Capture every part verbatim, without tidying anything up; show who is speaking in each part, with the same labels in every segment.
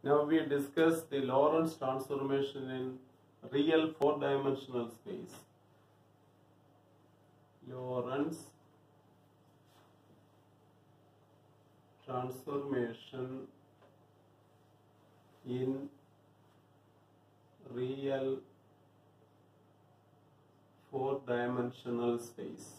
Speaker 1: Now we discuss the Lorentz transformation in real four-dimensional space. Lorentz transformation in real four-dimensional space.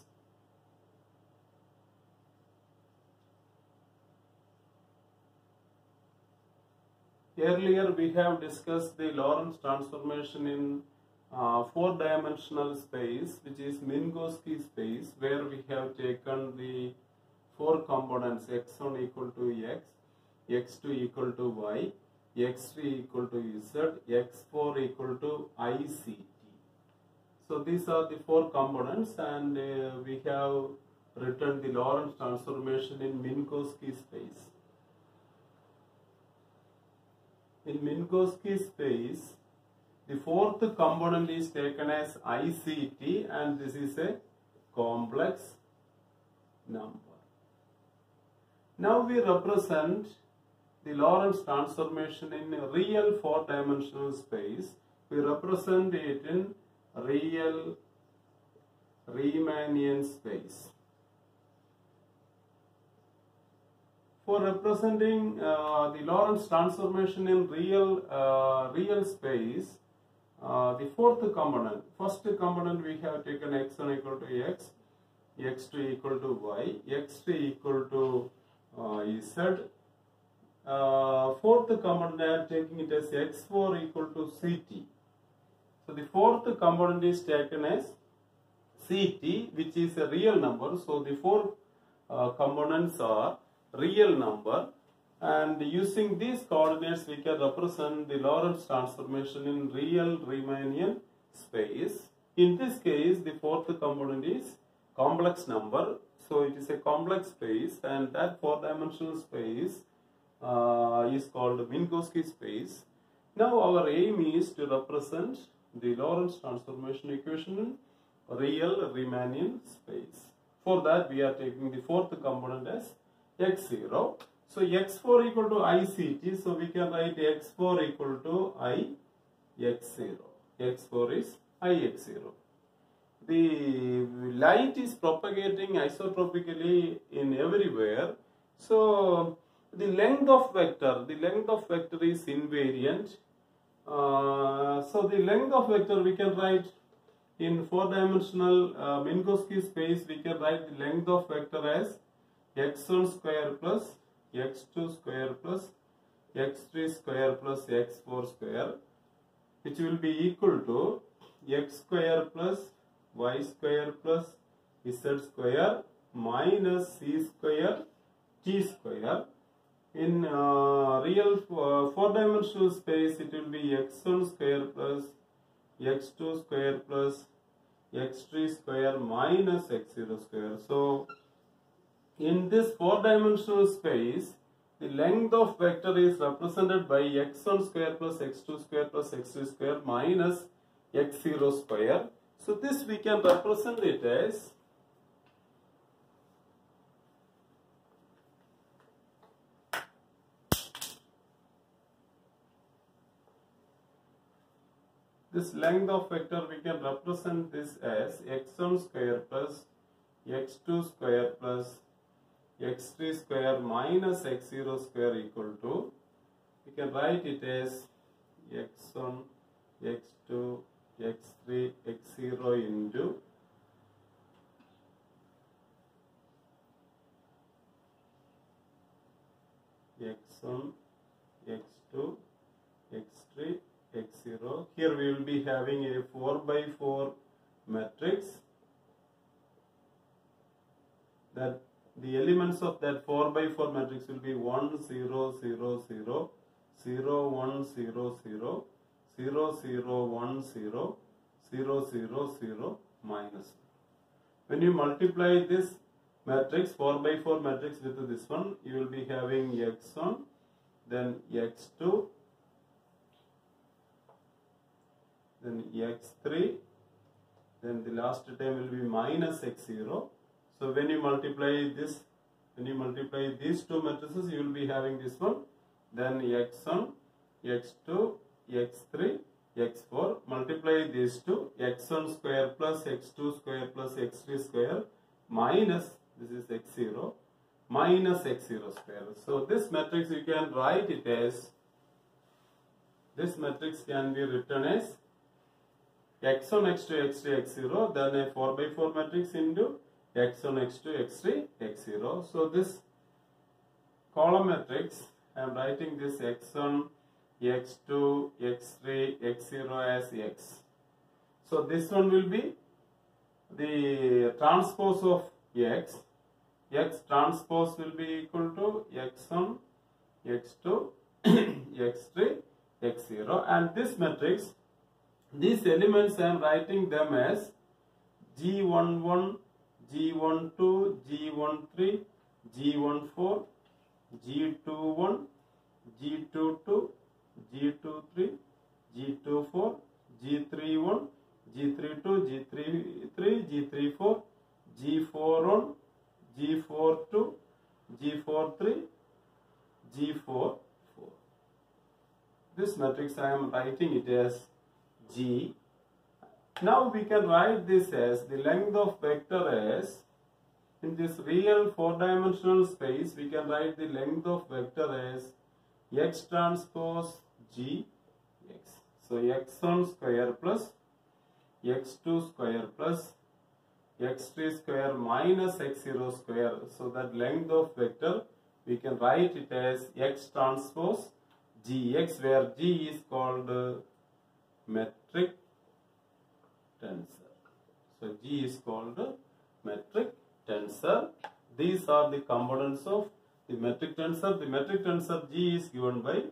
Speaker 1: Earlier we have discussed the Lorentz transformation in uh, four-dimensional space, which is Minkowski space, where we have taken the four components x one equal to x, x two equal to y, x three equal to z, x four equal to ict. So these are the four components, and uh, we have written the Lorentz transformation in Minkowski space. In Minkowski space, the fourth component is taken as I C T, and this is a complex number. Now we represent the Lorentz transformation in a real four-dimensional space. We represent it in real Riemannian space. For representing uh, the Lorentz transformation in real uh, real space, uh, the fourth component, first component we have taken x one equal to x, x two equal to y, x three equal to uh, z. Uh, fourth component I am taking it as x four equal to ct. So the fourth component is taken as ct, which is a real number. So the four uh, components are real number, and using these coordinates we can represent the Lorentz transformation in real Riemannian space. In this case, the fourth component is complex number, so it is a complex space, and that four-dimensional space uh, is called Minkowski space. Now our aim is to represent the Lorentz transformation equation in real Riemannian space. For that we are taking the fourth component as x zero. So x four equal to ict, so we can write x four equal to I x zero. x four is I x zero. The light is propagating isotropically in everywhere. So the length of vector, the length of vector is invariant. Uh, so the length of vector we can write in four-dimensional uh, Minkowski space, we can write the length of vector as x one square plus x two square plus x three square plus x four square, which will be equal to x square plus y square plus z square minus c square t square. In uh, real uh, four-dimensional space, it will be x one square plus x two square plus x three square minus x zero square. So in this four-dimensional space, the length of vector is represented by x one square plus x two square plus x three square minus x zero square. So this we can represent it as this length of vector, we can represent this as x one square plus x two square plus x three square minus x zero square equal to, we can write it as x one, x two, x three, x zero into x one, x two, x three, x zero. Here we will be having a four by four matrix. That the elements of that four by four matrix will be one, zero, zero, zero, zero, one, zero, zero, zero, zero, one, zero, zero, zero, zero, minus. When you multiply this matrix, four by four matrix with this one, you will be having x one, then x two, then x three, then the last term will be minus x zero. So when you multiply this, when you multiply these two matrices, you will be having this one, then x one, x two, x three, x four. Multiply these two, x one square plus x two square plus x three square minus, this is x zero, minus x zero square. So this matrix you can write it as, this matrix can be written as x one, x two, x three, x zero, then a four by four matrix into x one, x two, x three, x zero. So this column matrix, I am writing this x one, x two, x three, x zero as x. So this one will be the transpose of x. X transpose will be equal to x one, x two, x three, x zero, and this matrix, these elements I am writing them as G one one, G one two, G one three, G one four, G two one, G two two, G two three, G two four, G three one, G three two, G three three, G three four, G four one, G four two, G four three, G four four. This matrix I am writing it as G. Now we can write this as the length of vector as, in this real four dimensional space, we can write the length of vector as x transpose G x. So x one square plus x two square plus x three square minus x zero square. So that length of vector we can write it as x transpose G x, where G is called uh, metric tensor. So G is called uh, metric tensor. These are the components of the metric tensor. The metric tensor G is given by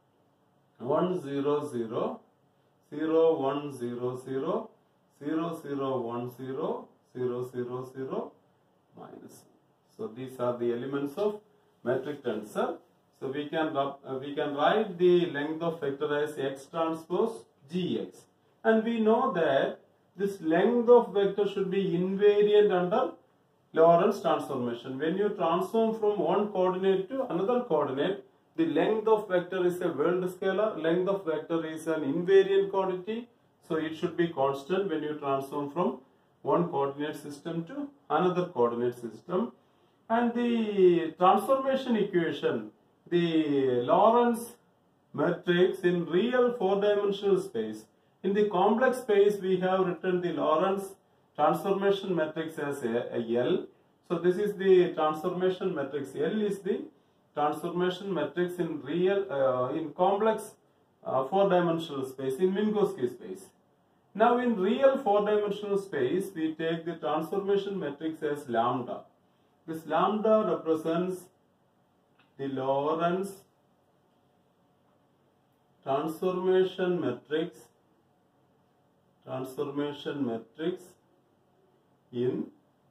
Speaker 1: one zero zero, zero one zero zero, zero zero one zero, zero zero zero, minus one. So these are the elements of metric tensor. So we can uh, we can write the length of vector as x transpose G x, and we know that this length of vector should be invariant under Lorentz transformation. When you transform from one coordinate to another coordinate, the length of vector is a world scalar, length of vector is an invariant quantity, so it should be constant when you transform from one coordinate system to another coordinate system. And the transformation equation, the Lorentz matrix in real four dimensional space. In the complex space, we have written the Lorentz transformation matrix as a, a L. So this is the transformation matrix. L is the transformation matrix in real, uh, in complex uh, four dimensional space, in Minkowski space. Now in real four dimensional space, we take the transformation matrix as lambda. This lambda represents the Lorentz transformation matrix, transformation matrix in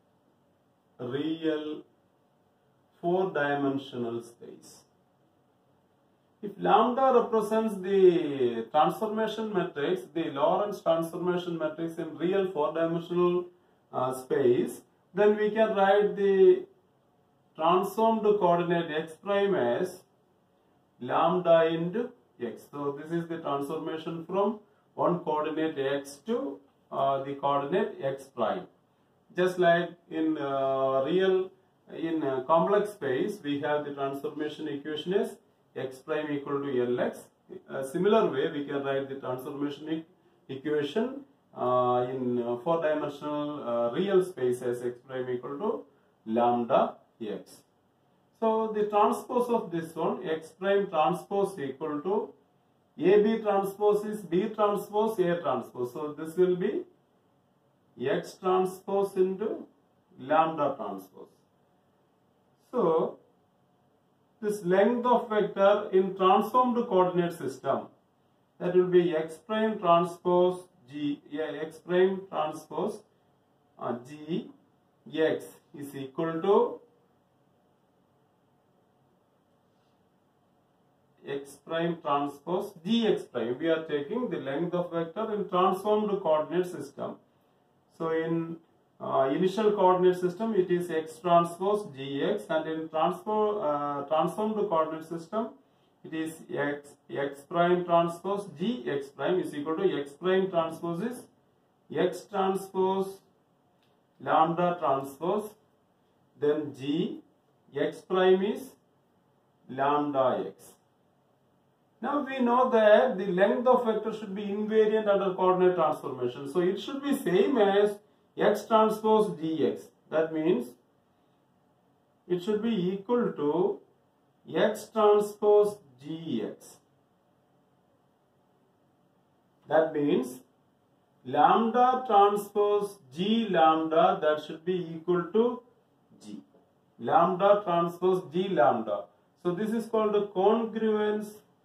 Speaker 1: real four dimensional space. If lambda represents the transformation matrix, the Lorentz transformation matrix in real four dimensional uh, space, then we can write the transformed coordinate x prime as lambda into x. So this is the transformation from one coordinate x to uh, the coordinate x prime. Just like in uh, real, in uh, complex space, we have the transformation equation as x prime equal to Lx. A similar way, we can write the transformation e equation uh, in uh, four dimensional uh, real space as x prime equal to lambda x. So the transpose of this one, x prime transpose equal to A B transpose is B transpose A transpose. So this will be x transpose into lambda transpose. So this length of vector in transformed coordinate system, that will be x prime transpose G, yeah, x prime transpose uh, G x is equal to x prime transpose Gx prime. We are taking the length of vector in transformed coordinate system. So in uh, initial coordinate system, it is x transpose Gx, and in transform, uh, transformed coordinate system, it is x, x prime transpose g x prime is equal to x prime transpose is x transpose lambda transpose, then g x prime is lambda x. Now we know that the length of vector should be invariant under coordinate transformation. So it should be same as x transpose dx. That means it should be equal to x transpose gx. That means lambda transpose g lambda, that should be equal to g. Lambda transpose g lambda. So this is called the congruence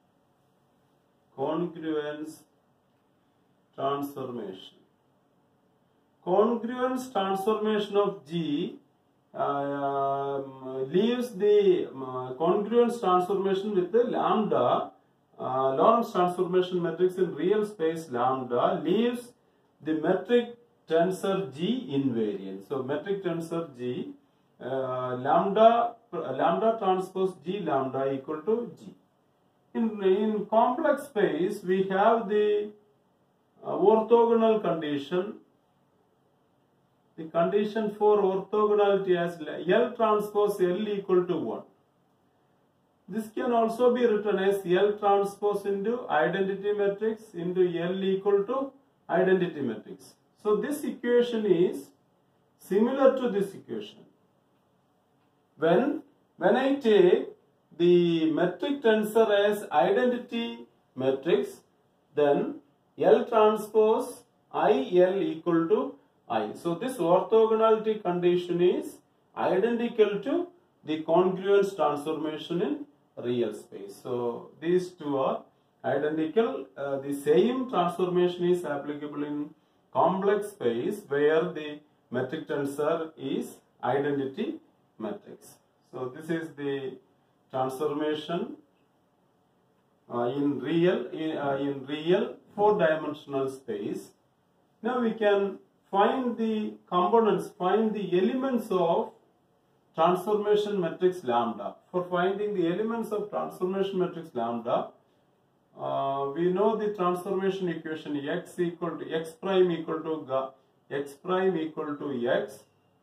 Speaker 1: congruence transformation. Congruence transformation of G uh, um, leaves the uh, congruence transformation with the lambda, uh, Lorentz transformation matrix in real space lambda leaves the metric tensor G invariant. So metric tensor G uh, lambda uh, lambda transpose G lambda equal to G. In, in complex space, we have the uh, orthogonal condition. The condition for orthogonality as L transpose L equal to one. This can also be written as L transpose into identity matrix into L equal to identity matrix. So this equation is similar to this equation. When, when I take the metric tensor as identity matrix, then L transpose I L equal to I. So this orthogonality condition is identical to the congruence transformation in real space. So these two are identical. Uh, the same transformation is applicable in complex space where the metric tensor is identity matrix. So this is the transformation uh, in real in, uh, in real four-dimensional space. Now we can find the components, find the elements of transformation matrix lambda. For finding the elements of transformation matrix lambda, uh, we know the transformation equation x equal to x prime equal to x prime equal to x,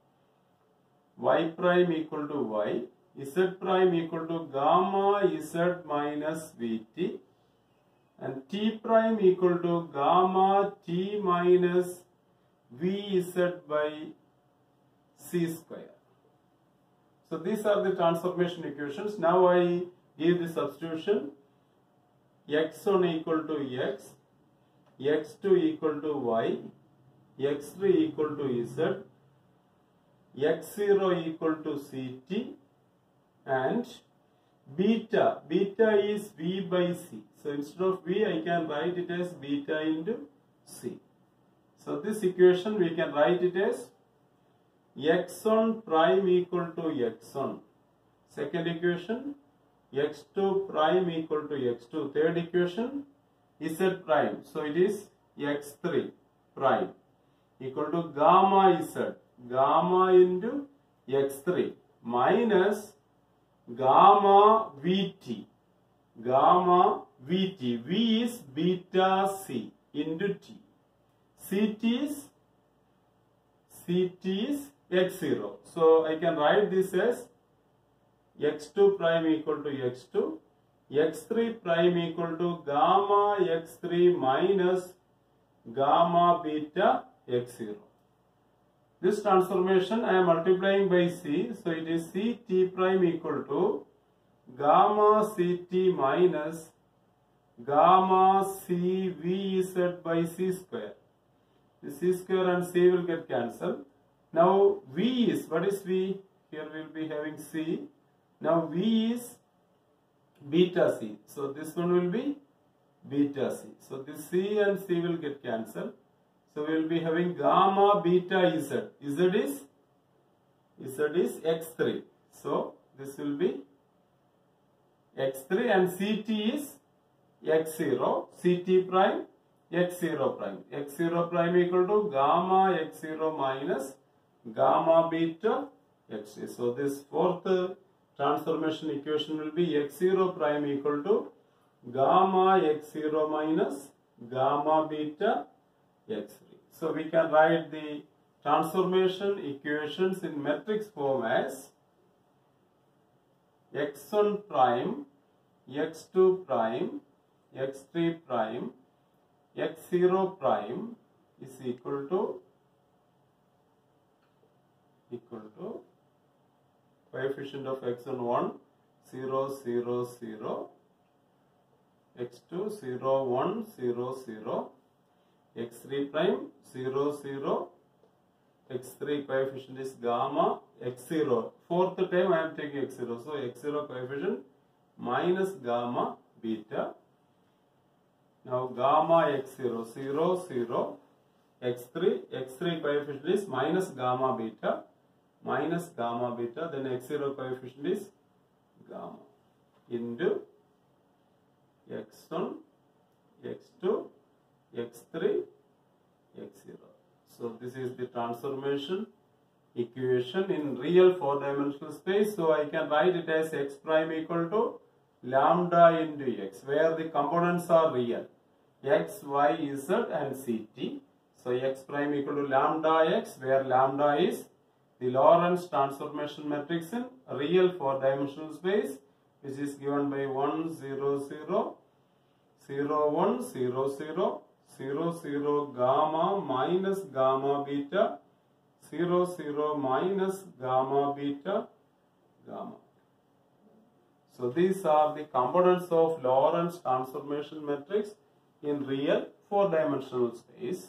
Speaker 1: y prime equal to y, z prime equal to gamma z minus vt, and t prime equal to gamma t minus vz by c square. So these are the transformation equations. Now I give the substitution: x one equal to x, x two equal to y, x three equal to z, x zero equal to ct, and beta, beta is v by c. So instead of v, I can write it as beta into c. So this equation we can write it as x one prime equal to x one. Second equation, x two prime equal to x two. Third equation, z prime. So it is x three prime equal to gamma z, gamma into x three minus gamma vt, gamma vt, v is beta c into t, ct is ct is x zero. So I can write this as x two prime equal to x two, x three prime equal to gamma x three minus gamma beta x zero. This transformation I am multiplying by c, so it is ct prime equal to gamma ct minus gamma cvz by c square. The c square and c will get cancelled. Now v is, what is v? Here we will be having c. Now v is beta c. So this one will be beta c. So this c and c will get cancelled. So we will be having gamma beta z. Z is z is x three. So this will be x three and ct is x zero, ct prime x zero prime. x zero prime equal to gamma x zero minus gamma beta x three. So this fourth transformation equation will be x zero prime equal to gamma x zero minus gamma beta x three. So we can write the transformation equations in matrix form as x one prime, x two prime, x three prime, x zero prime is equal to equal to coefficient of x one one, zero, zero, zero, x two, zero, one, zero, zero, x three prime, zero, zero, x three coefficient is gamma, x zero. Fourth time I am taking x zero. So x zero coefficient minus gamma beta. Now gamma x zero, zero, zero, x three, x three coefficient is minus gamma beta, minus gamma beta, then x zero coefficient is gamma into x one, x two, x three, x zero. So this is the transformation equation in real four dimensional space. So I can write it as x prime equal to lambda into x, where the components are real, x, y, z and ct. So x prime equal to lambda x, where lambda is the Lorentz transformation matrix in real four dimensional space, which is given by one, zero, zero, zero, one, zero, zero, zero, zero, gamma minus gamma beta, zero, zero, minus gamma beta, gamma. So these are the components of Lorentz transformation matrix in real four dimensional space.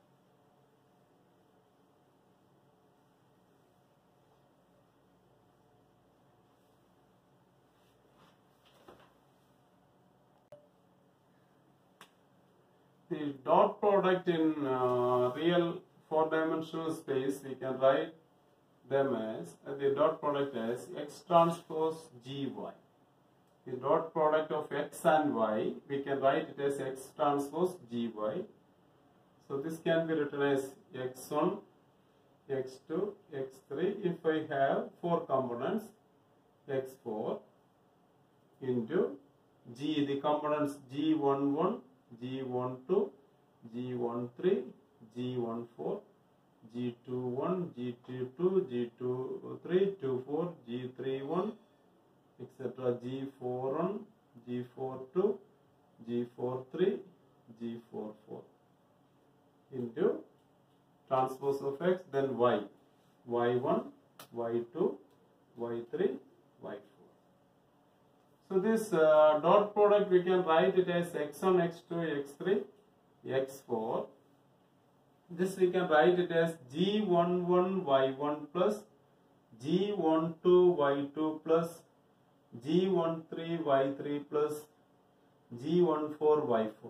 Speaker 1: The dot product in uh, real four dimensional space, we can write them as uh, the dot product as x transpose gy. The dot product of x and y, we can write it as x transpose gy. So this can be written as x one, x two, x three. If I have four components, x four into g, the components g one one, G one two, G one three, G one four, G two one, G two two, G two three, two four, G three one, et cetera. G four one, G four two, G four three, G four four into transpose of x, then y, y one, y two, y three, y four. So this uh, dot product we can write it as x one, x two, x three, x four. This we can write it as G one one, y one plus G one two, y two plus G one three, y three plus G one four, y four.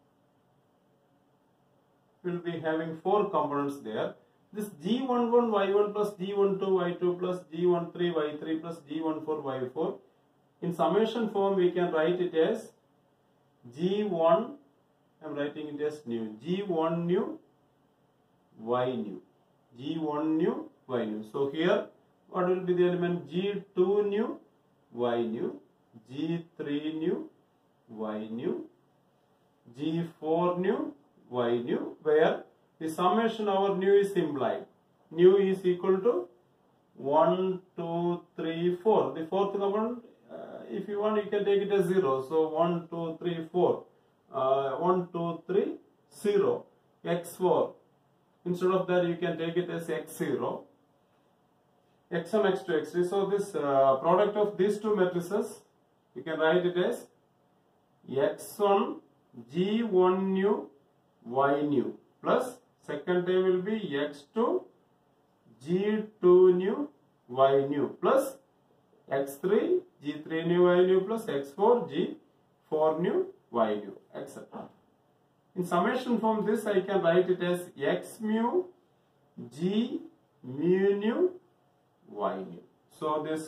Speaker 1: We will be having four components there. This G one one, y one plus G one two, y two plus G one three, y three plus G one four, y four. In summation form, we can write it as G one, I am writing it as new, G one new, y new, G one new, y new. So here, what will be the element? G two new, y new, G three new, y new, G four new, y new, where the summation our new is implied. New is equal to one, two, three, four. The fourth component, Uh, if you want, you can take it as zero. So one, two, three, four. Uh, one, two, three, zero. x four. Instead of that, you can take it as x zero. x one, x two, x three. So this uh, product of these two matrices, you can write it as x one, G one new, y new. Plus, second term will be x two, G two new, y new. Plus, x three, G three new, y new plus x four, G four new, y new, et cetera. In summation form, this I can write it as x mu, G mu new, y new. So this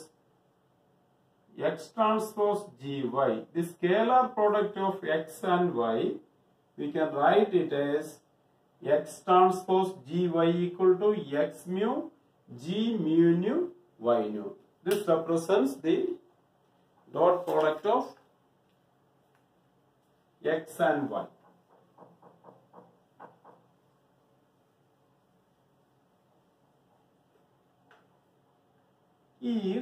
Speaker 1: x transpose gy, the scalar product of x and y, we can write it as x transpose gy equal to x mu, G mu new, y new. This represents the dot product of x and y. If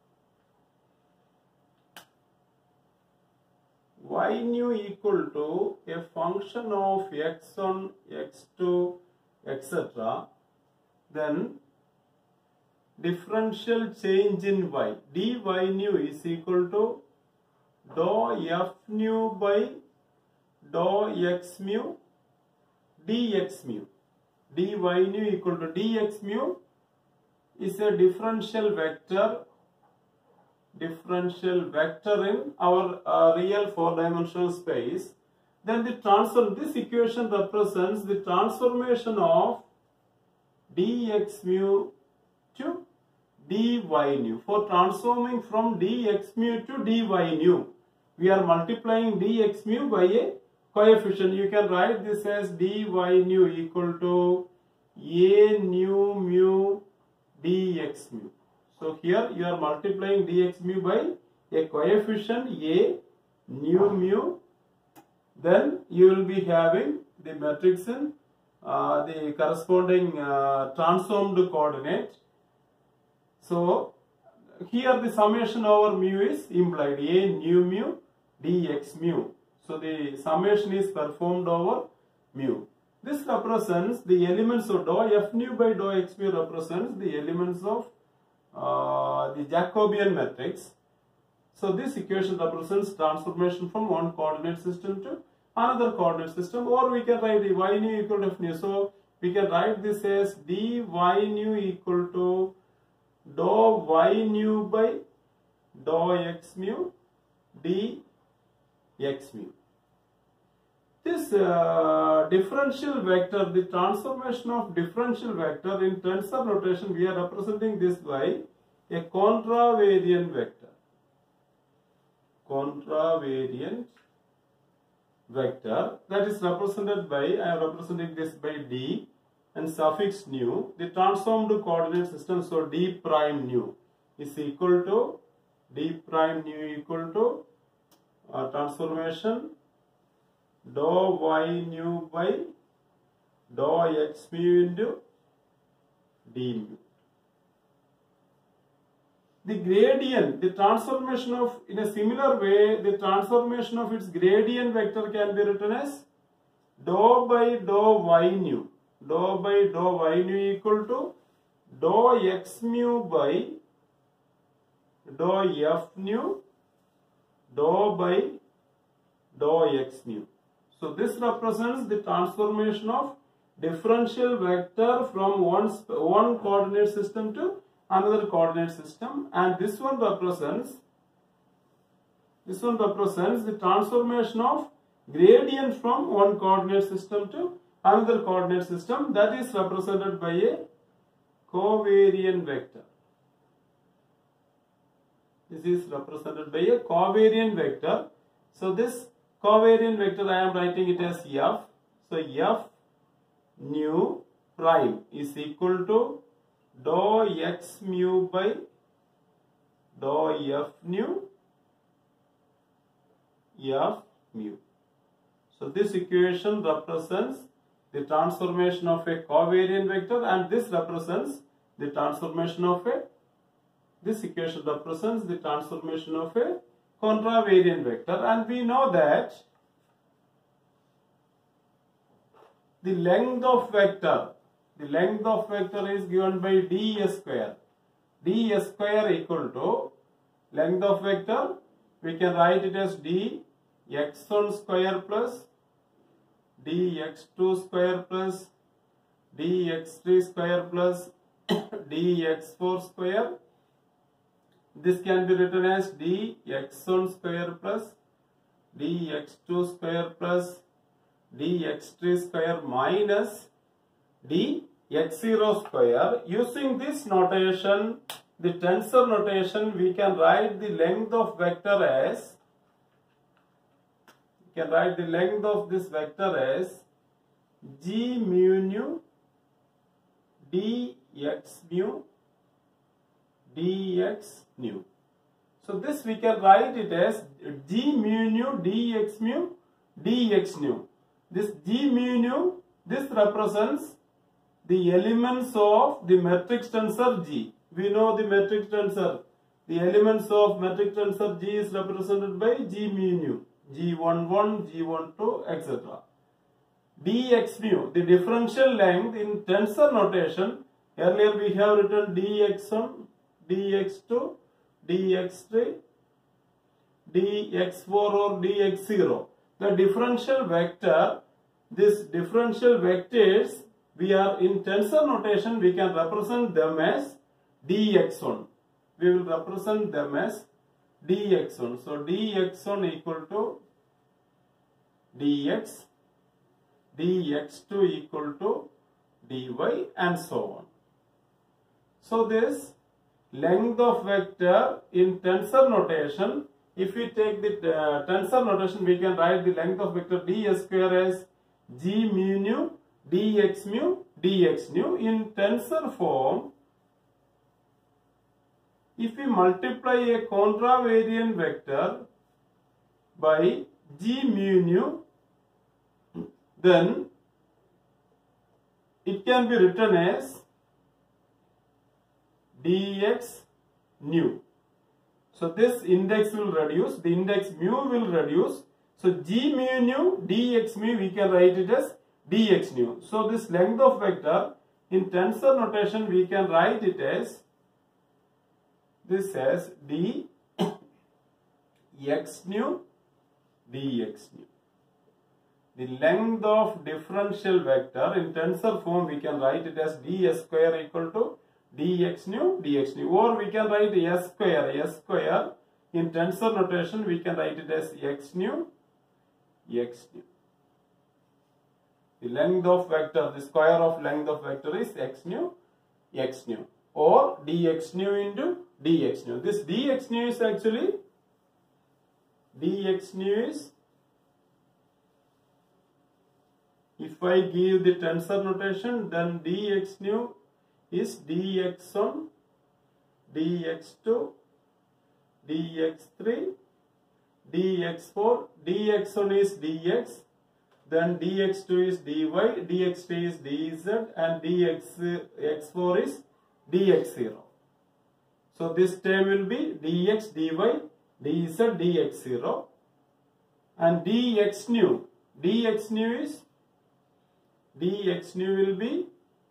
Speaker 1: y nu equal to a function of x one, x two, et cetera, then differential change in y, dy nu is equal to dou f nu by dou x mu dx mu. Dy nu equal to dx mu is a differential vector, differential vector in our uh, real four-dimensional space. Then the transform, this equation represents the transformation of dx mu to dy nu. For transforming from dx mu to dy nu, we are multiplying dx mu by a coefficient. You can write this as dy nu equal to a nu mu dx mu. So here you are multiplying dx mu by a coefficient a nu mu. Then you will be having the matrix in uh, the corresponding uh, transformed coordinate. So here the summation over mu is implied, a nu mu dx mu. So the summation is performed over mu. This represents the elements of dou f nu by dou x mu represents the elements of uh, the Jacobian matrix. So this equation represents transformation from one coordinate system to another coordinate system, or we can write the y nu equal to f nu. So we can write this as dy nu equal to dou y nu by dou x mu dx mu. This uh, differential vector, the transformation of differential vector in tensor notation, we are representing this by a contravariant vector. Contravariant vector that is represented by, I am representing this by d and suffix nu. The transformed coordinate system, so d prime nu is equal to d prime nu equal to uh, transformation dou y nu by dou x mu into d mu. The gradient, the transformation of, in a similar way, the transformation of its gradient vector can be written as dou by dou y nu. Dou by dou y nu equal to dou x mu by dou f nu dou by dou x mu. So this represents the transformation of differential vector from one, one coordinate system to another coordinate system, and this one represents this one represents the transformation of gradient from one coordinate system to another coordinate system, that is represented by a covariant vector. This is represented by a covariant vector. So this covariant vector, I am writing it as f. So f nu prime is equal to dou x mu by dou f nu f mu. So this equation represents the transformation of a covariant vector, and this represents the transformation of a, this equation represents the transformation of a contravariant vector. And we know that the length of vector, the length of vector is given by d square. D square equal to length of vector, we can write it as d x one square plus d x two square plus d x three square plus d x four square. This can be written as d x one square plus d x two square plus d x three square minus d x zero square. Using this notation, the tensor notation, we can write the length of vector as, we can write the length of this vector as g mu nu dx mu dx nu. So this we can write it as g mu nu dx mu dx nu. This g mu nu, this represents the elements of the matrix tensor G. We know the matrix tensor. The elements of matrix tensor G is represented by g mu nu, g one one, g one two, et cetera. Dx mu, the differential length in tensor notation. Earlier we have written dx one, dx two, dx three, dx four or dx zero. The differential vector, this differential vectors, we are in tensor notation, we can represent them as dx one. We will represent them as dx one. So dx one equal to dx, dx two equal to dy, and so on. So this length of vector in tensor notation, if we take the uh, tensor notation, we can write the length of vector ds square as g mu nu dx mu dx nu. In tensor form, if we multiply a contravariant vector by g mu nu, then it can be written as dx nu. So this index will reduce, the index mu will reduce. So g mu nu dx mu, we can write it as dx nu. So this length of vector in tensor notation, we can write it as this as d x nu dx nu. The length of differential vector in tensor form, we can write it as ds square equal to dx nu dx nu, or we can write s square, s square in tensor notation, we can write it as x nu x nu. The length of vector, the square of length of vector is x nu x nu, or dx nu into dx nu. This dx nu is actually, dx nu is, if I give the tensor notation, then dx nu is dx one, dx two, dx three, dx four, dx one is dx, then dx two is dy, dx three is dz, and dx x four is dx zero. So this term will be dx, dy, dz, dx zero, and dx nu, dx nu is, dx nu will be,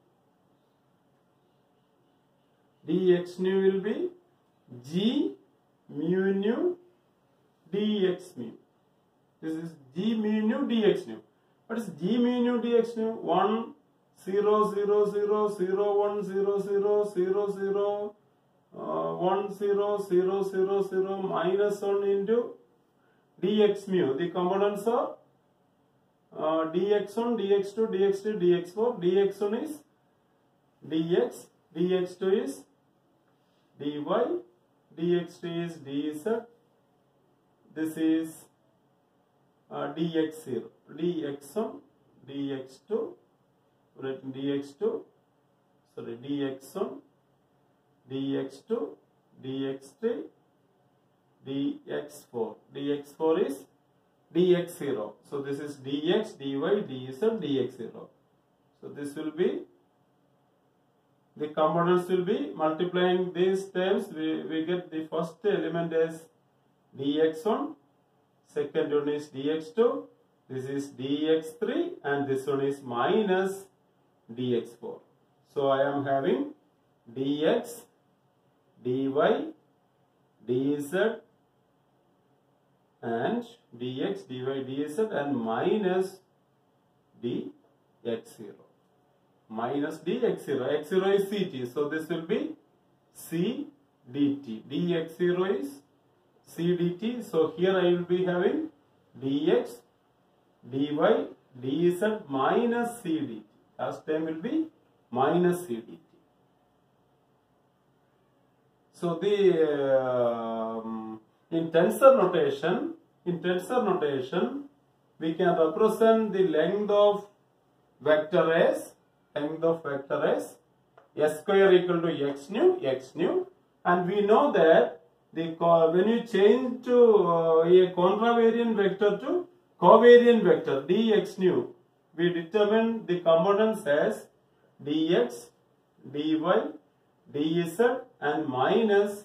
Speaker 1: dx nu will be g mu nu dx mu. This is g mu nu dx nu. What is g mu nu dx nu? one, zero, zero, zero, zero, one, zero, zero, zero, zero, uh, one, zero, zero, zero, zero, minus one into dx mu. The components are uh, dx one, dx two, dx three, dx four. Dx one is dx, dx two is dy, dx three is dz, this is uh, dx zero, dx one, dx two, written dx two, sorry, dx one, dx two, dx three, dx four, dx four is dx zero. So this is dx, dy, dz, dx zero. So this will be, the components will be multiplying these terms. We, we get the first element as dx one, second one is dx two, this is dx three, and this one is minus dx four. So I am having dx, dy, dz, and dx, dy, dz, and minus dx zero. Minus dx zero. X zero is ct. So this will be c dt. Dx zero is c dt. So here I will be having dx, dy, dz minus c dt. Last time will be minus c dt. So the um, in tensor notation, in tensor notation, we can represent the length of vector as, length of vector as s square equal to x nu, x nu. And we know that the when you change to uh, a contravariant vector to covariant vector dx nu, we determine the components as dx, dy, dz and minus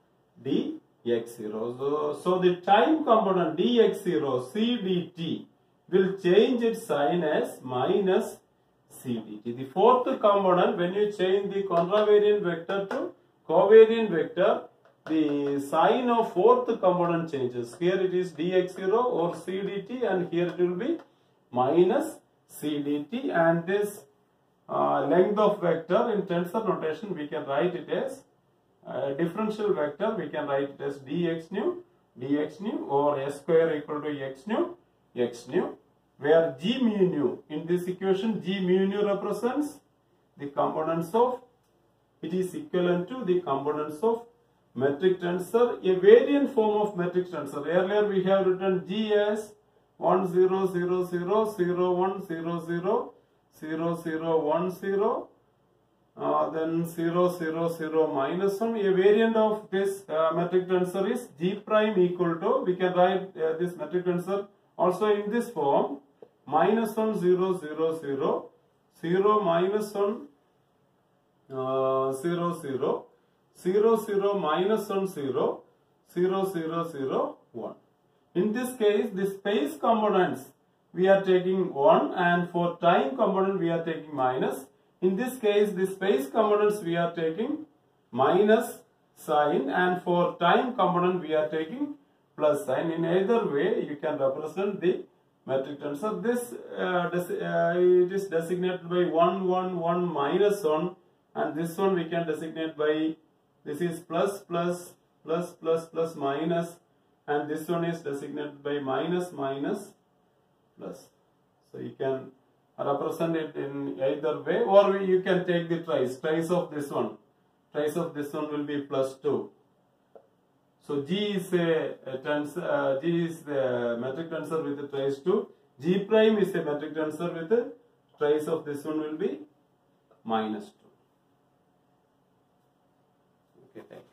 Speaker 1: dx zero. So, so the time component dx zero c dt will change its sign as minus c dt. The fourth component, when you change the contravariant vector to covariant vector, the sign of fourth component changes. Here it is dx zero or c dt, and here it will be minus c dt, and this uh, length of vector in tensor notation we can write it as uh, differential vector. We can write it as dx nu, dx nu, or s square equal to x nu, x nu, where g mu nu, in this equation g mu nu represents the components of, it is equivalent to the components of metric tensor, a variant form of metric tensor. Earlier we have written G as one zero zero zero zero one zero zero zero zero one zero, uh, then zero zero zero minus one. A variant of this uh, metric tensor is G prime equal to, we can write uh, this metric tensor also in this form, minus one zero zero zero zero minus one uh, zero zero zero zero minus one zero zero zero zero one. In this case, the space components we are taking one, and for time component we are taking minus. In this case, the space components we are taking minus sign, and for time component we are taking plus sign. In either way you can represent the metric tensor. This uh, uh, it is designated by one one one minus one, and this one we can designate by, this is plus plus plus plus plus minus, and this one is designated by minus minus plus. So you can represent it in either way, or you can take the trace trace of this one. Trace of this one will be plus two. So G is a, a tensor, uh, G is the metric tensor with a trace two. G prime is a metric tensor with a trace of this one will be minus two. Okay, thank you.